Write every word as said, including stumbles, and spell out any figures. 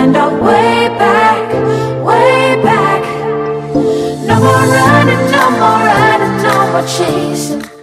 find our way back, way back. No more running, no more running, no more chasing.